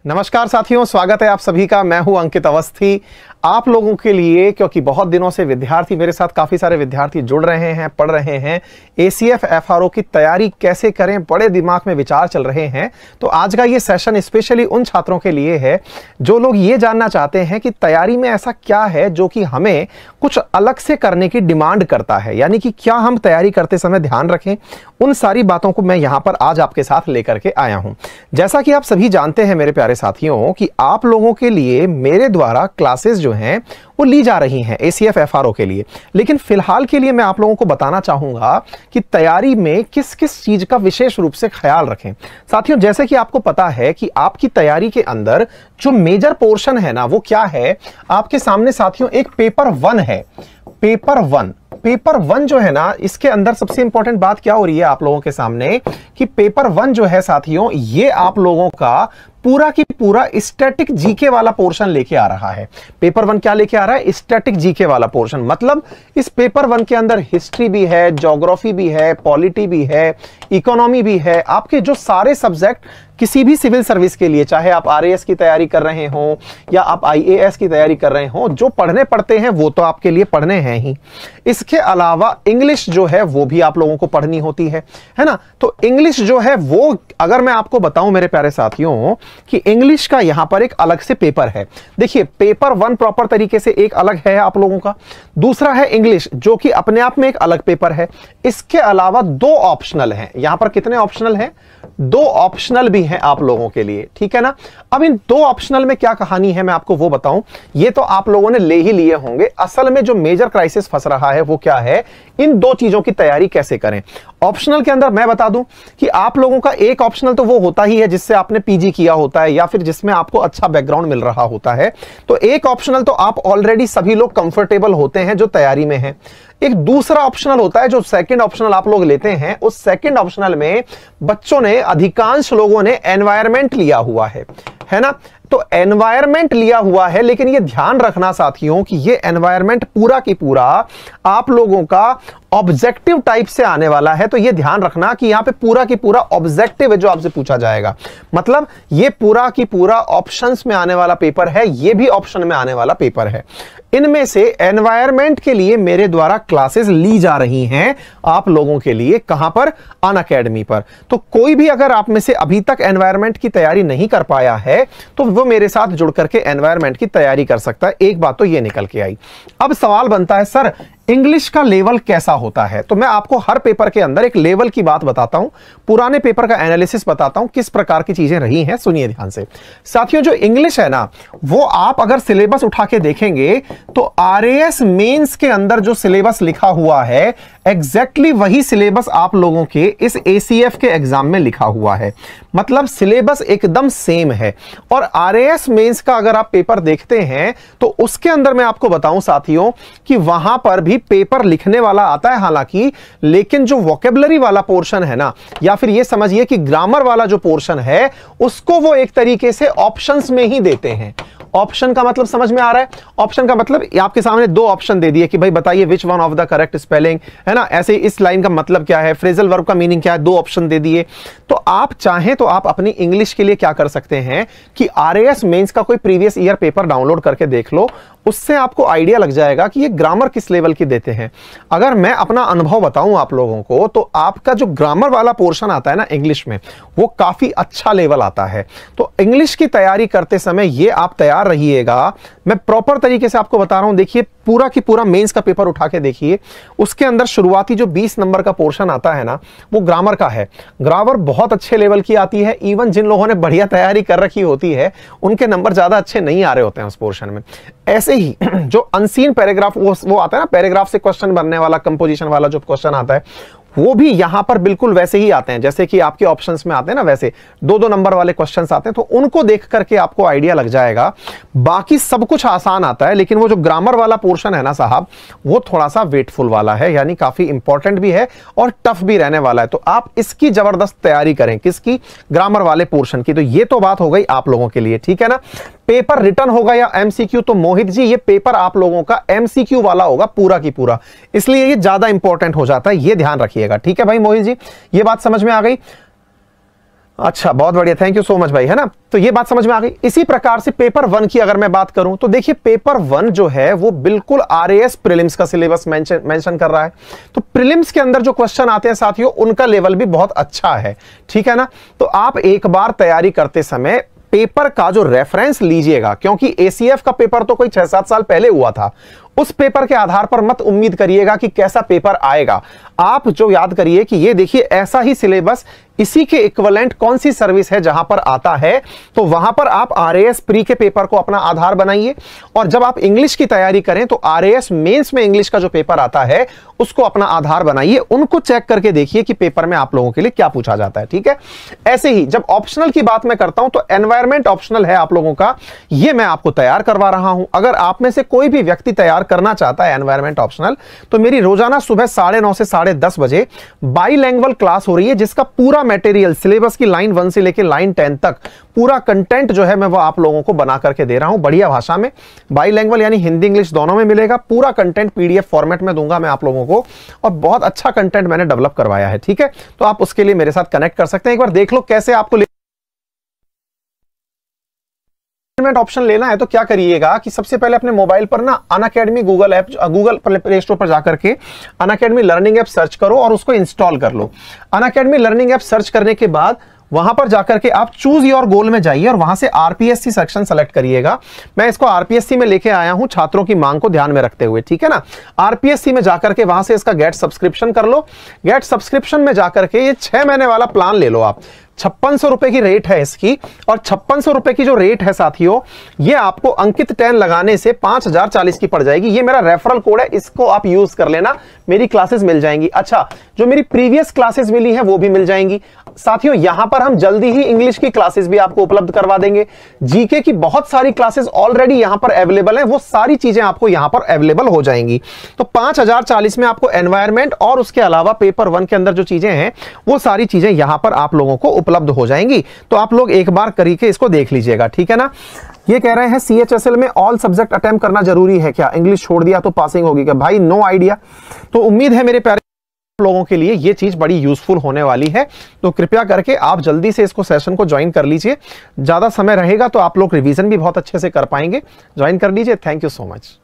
नमस्कार साथियों, स्वागत है आप सभी का। मैं हूं अंकित अवस्थी आप लोगों के लिए, क्योंकि बहुत दिनों से विद्यार्थी मेरे साथ काफ़ी सारे विद्यार्थी जुड़ रहे हैं, पढ़ रहे हैं एसीएफ एफआरओ की तैयारी कैसे करें, बड़े दिमाग में विचार चल रहे हैं। तो आज का ये सेशन स्पेशली उन छात्रों के लिए है जो लोग ये जानना चाहते हैं कि तैयारी में ऐसा क्या है जो कि हमें कुछ अलग से करने की डिमांड करता है, यानी कि क्या हम तैयारी करते समय ध्यान रखें। उन सारी बातों को मैं यहां पर आज आपके साथ लेकर के आया हूं। जैसा कि आप सभी जानते हैं मेरे प्यारे साथियों कि आप लोगों के लिए मेरे द्वारा क्लासेस जो हैं वो ली जा रही हैं एसीएफ एफआरओ के लिए, लेकिन फिलहाल के लिए मैं आप लोगों को बताना चाहूंगा कि तैयारी में किस किस चीज का विशेष रूप से ख्याल रखें। साथियों, जैसे कि आपको पता है कि आपकी तैयारी के अंदर जो मेजर पोर्शन है ना, वो क्या है आपके सामने साथियों, एक पेपर 1 है। पेपर वन जो है ना, इसके अंदर सबसे इंपॉर्टेंट बात क्या हो रही है आप लोगों के सामने कि पेपर 1 जो है साथियों, ये आप लोगों का पूरा की पूरा स्टैटिक जीके वाला पोर्शन लेके आ रहा है। पेपर 1 क्या लेके आ रहा है? स्टैटिक जीके वाला पोर्शन। मतलब इस पेपर 1 के अंदर हिस्ट्री भी है, ज्योग्राफी भी है, पॉलिटी भी है, इकोनॉमी भी है। आपके जो सारे सब्जेक्ट किसी भी सिविल सर्विस के लिए, चाहे आप आरएएस की तैयारी कर रहे हो या आप आईएएस की तैयारी कर रहे हो, जो पढ़ने पड़ते हैं वो तो आपके लिए पढ़ने हैं ही। इसके अलावा इंग्लिश जो है वो भी आप लोगों को पढ़नी होती है ना। तो इंग्लिश जो है वो, अगर मैं आपको बताऊं मेरे प्यारे साथियों कि इंग्लिश का यहां पर एक अलग से पेपर है। देखिए, पेपर 1 प्रॉपर तरीके से एक अलग है आप लोगों का, दूसरा है इंग्लिश जो कि अपने आप में एक अलग पेपर है। इसके अलावा 2 ऑप्शनल हैं। यहां पर कितने ऑप्शनल हैं? 2 ऑप्शनल भी हैं आप लोगों के लिए, ठीक है ना। अब इन 2 ऑप्शनल में क्या कहानी है मैं आपको वो बताऊं। ये तो आप लोगों ने ले ही लिए होंगे। असल में जो मेजर क्राइसिस फंस रहा है वो क्या है, इन 2 चीजों की तैयारी कैसे करें। ऑप्शनल के अंदर मैं बता दूं कि आप लोगों का एक ऑप्शनल तो वो होता ही है जिससे आपने पीजी किया होता है या फिर जिसमें आपको अच्छा बैकग्राउंड मिल रहा होता है। तो एक ऑप्शनल तो आप ऑलरेडी सभी लोग कंफर्टेबल होते हैं जो तैयारी में है। एक दूसरा ऑप्शनल होता है जो सेकंड ऑप्शनल आप लोग लेते हैं। उस सेकंड ऑप्शनल में बच्चों ने, अधिकांश लोगों ने एनवायरमेंट लिया हुआ है ना। तो एनवायरमेंट लिया हुआ है, लेकिन ये ध्यान रखना साथियों कि ये एनवायरमेंट पूरा की पूरा आप लोगों का ऑब्जेक्टिव टाइप से आने वाला है। तो ये ध्यान रखना कि यहां पे पूरा की पूरा ऑब्जेक्टिव है जो आपसे पूछा जाएगा। मतलब ये पूरा की पूरा ऑप्शंस में आने वाला पेपर है, ये भी ऑप्शन में आने वाला पेपर है। इनमें से एनवायरमेंट के लिए मेरे द्वारा क्लासेस ली जा रही हैं आप लोगों के लिए। कहां पर? अनअकैडमी पर। तो कोई भी अगर आप में से अभी तक एनवायरमेंट की तैयारी नहीं कर पाया है तो वो मेरे साथ जुड़ करके एनवायरमेंट की तैयारी कर सकता है। एक बात तो ये निकल के आई। अब सवाल बनता है, सर इंग्लिश का लेवल कैसा होता है? तो मैं आपको हर पेपर के अंदर एक लेवल की बात बताता हूं, पुराने पेपर का एनालिसिस बताता हूं, किस प्रकार की चीजें रही हैं। सुनिए ध्यान से साथियों, जो इंग्लिश है ना, वो आप अगर सिलेबस उठा के देखेंगे तो आरएएस मेंस के अंदर जो सिलेबस लिखा हुआ है एग्जैक्टली वही सिलेबस आप लोगों के इस एसीएफ के एग्जाम में लिखा हुआ है। मतलब सिलेबस एकदम सेम है। और आरएएस मेंस का अगर आप पेपर देखते हैं तो उसके अंदर मैं आपको बताऊं साथियों कि वहां पर भी पेपर लिखने वाला आता है हालांकि, लेकिन जो वोकेबलरी वाला पोर्शन है ना, या फिर ये समझिए कि ग्रामर वाला जो पोर्शन है, उसको वो एक तरीके से ऑप्शंस में ही देते हैं। ऑप्शन का मतलब समझ में आ रहा है? ऑप्शन का मतलब आपके सामने 2 ऑप्शन दे दिए कि भाई बताइए which one of the correct spelling, है ना। ऐसे इस लाइन का मतलब क्या है, फ्रेजल वर्ब का मीनिंग क्या है, 2 ऑप्शन दे दिए। तो आप चाहें तो आप अपनी इंग्लिश के लिए क्या कर सकते हैं कि आरएएस मेंस का कोई प्रीवियस ईयर पेपर डाउनलोड करके देख लो। उससे आपको आइडिया लग जाएगा कि ये ग्रामर किस लेवल की देते हैं। अगर मैं अपना अनुभव बताऊं आप लोगों को, तो आपका जो ग्रामर वाला पोर्शन आता है ना इंग्लिश में, वो काफी अच्छा लेवल आता है। तो इंग्लिश की तैयारी करते समय ये आप तैयार रहिएगा। मैं प्रॉपर तरीके से आपको बता रहा हूं। देखिए, पूरा की पूरा मेंस का पेपर उठा के देखिए, उसके अंदर शुरुआती जो 20 नंबर का पोर्शन आता है ना, वो ग्रामर का है। ग्रामर बहुत अच्छे लेवल की आती है। इवन जिन लोगों ने बढ़िया तैयारी कर रखी होती है उनके नंबर ज्यादा अच्छे नहीं आ रहे होते हैं उस पोर्शन में। ऐसे ही जो अनसीन पैराग्राफ वो आता है ना, पैराग्राफ से क्वेश्चन बनने वाला, कंपोजिशन वाला जो क्वेश्चन आता है, वो भी यहां पर बिल्कुल वैसे ही आते हैं जैसे कि आपके ऑप्शंस में आते हैं ना, वैसे 2-2 नंबर वाले क्वेश्चंस आते हैं। तो उनको देख करके आपको आइडिया लग जाएगा। बाकी सब कुछ आसान आता है, लेकिन वो जो ग्रामर वाला पोर्शन है ना साहब, वो थोड़ा सा वेटफुल वाला है, यानी काफी इंपॉर्टेंट भी है और टफ भी रहने वाला है। तो आप इसकी जबरदस्त तैयारी करें। किसकी? ग्रामर वाले पोर्शन की। तो ये तो बात हो गई आप लोगों के लिए, ठीक है ना। पेपर रिटर्न होगा या एमसीक्यू, तो मोहित जी ये पेपर आप लोगों का एमसीक्यू वाला होगा पूरा की पूरा, इसलिए ये ज्यादा इंपॉर्टेंट हो जाता है, ये ध्यान रखिएगा। ठीक है भाई मोहित जी, ये बात समझ में आ गई। अच्छा, बहुत बढ़िया, थैंक यू सो मच भाई, है ना। तो ये बात समझ में आ गई। इसी प्रकार से पेपर 1 की अगर मैं बात करूं तो देखिए पेपर 1 जो है वो बिल्कुल आरएएस प्रीलिम्स का सिलेबस मेंशन कर रहा है। तो प्रीलिम्स के अंदर जो क्वेश्चन आते हैं साथियों, उनका लेवल भी बहुत अच्छा है, ठीक है ना। तो आप एक बार तैयारी करते समय पेपर का जो रेफरेंस लीजिएगा, क्योंकि एसीएफ का पेपर तो कोई 6-7 साल पहले हुआ था, उस पेपर के आधार पर मत उम्मीद करिएगा कि कैसा पेपर आएगा। आप जो याद करिए कि ये देखिए ऐसा ही सिलेबस, इसी के इक्विवेलेंट कौन सी सर्विस है जहां पर आता है, तो वहां पर आप आरएएस प्री के पेपर को अपना आधार बनाइए। और जब आप इंग्लिश की तैयारी करें तो आरएएस मेंस में इंग्लिश का जो पेपर आता है उसको अपना आधार बनाइए, उनको चेक करके देखिए कि पेपर में आप लोगों के लिए क्या पूछा जाता है, ठीक है। ऐसे ही जब ऑप्शनल की बात मैं करता हूं तो एनवायरमेंट ऑप्शनल है आप लोगों का, ये मैं आपको तैयार करवा रहा हूं। अगर आप में से कोई भी व्यक्ति तैयार करना चाहता है एनवायरमेंट ऑप्शनल, तो मेरी रोजाना सुबह 9:30 से 10:30 बजे बाईलैंग्वेज क्लास हो रही है, जिसका पूरा मटेरियल सिलेबस की लाइन 1 से लेकर लाइन 10 तक पूरा कंटेंट जो है मैं वो आप लोगों को बना करके दे रहा हूं, बढ़िया भाषा में। बाईलैंग्वेज यानी हिंदी इंग्लिश दोनों में मिलेगा, पूरा कंटेंट पीडीएफ फॉर्मेट में दूंगा मैं आप लोगों को, और बहुत अच्छा कंटेंट मैंने डेवलप करवाया है, ठीक है। तो आप उसके लिए मेरे साथ कनेक्ट कर सकते हैं। एक बार देख लो कैसे आपको ऑप्शन लेना है। तो क्या करिएगा कि सबसे पहले अपने मोबाइल पर ना Unacademy Google app, Google Play Store पर जाकर के अनअकैडमी लर्निंग ऐप सर्च करो और उसको इंस्टॉल कर लो। अनअकैडमी लर्निंग ऐप सर्च करने के बाद वहां पर जाकर के आप चूज योर गोल में जाइए और वहां से आरपीएससी सेक्शन सेलेक्ट करिएगा। मैं इसको आरपीएससी में लेके आया हूं छात्रों की मांग को ध्यान में रखते हुए, ठीक है ना। आरपीएससी में जाकर के वहां से इसका गेट सब्सक्रिप्शन कर लो। गेट सब्सक्रिप्शन में जाकर के ये 6 महीने वाला प्लान ले लो आप। 5600 रुपए की रेट है इसकी, और 5600 रुपए की जो रेट है साथियों, ये आपको अंकित 10 लगाने से 5040 की पड़ जाएगी। ये मेरा रेफरल कोड है, इसको आप यूज कर लेना, मेरी क्लासेस मिल जाएंगी। अच्छा, जो मेरी प्रीवियस क्लासेस मिली है वो भी मिल जाएंगी साथियों। यहां पर हम जल्दी ही इंग्लिश की क्लासेस भी आपको उपलब्ध करवा देंगे। जीके की बहुत सारी क्लासेस ऑलरेडी यहां पर अवेलेबल है, वो सारी चीजें आपको यहां पर अवेलेबल हो जाएंगी। तो 5040 में आपको एनवायरमेंट और उसके अलावा पेपर 1 के अंदर जो चीजें हैं वो सारी चीजें यहां पर आप लोगों को उपलब्ध हो जाएंगी। तो आप लोग एक बार करके इसको देख लीजिएगा, ठीक है ना। ये कह रहे हैं सीएचएसएल में ऑल सब्जेक्ट अटेम्प्ट करना जरूरी है क्या, इंग्लिश छोड़ दिया तो पासिंग होगी क्या? भाई नो आइडिया। तो उम्मीद है मेरे प्यारे लोगों के लिए ये चीज बड़ी यूजफुल होने वाली है। तो कृपया करके आप जल्दी से इसको सेशन को ज्वाइन कर लीजिए। ज्यादा समय रहेगा तो आप लोग रिवीजन भी बहुत अच्छे से कर पाएंगे। ज्वाइन कर लीजिए। Thank you so much.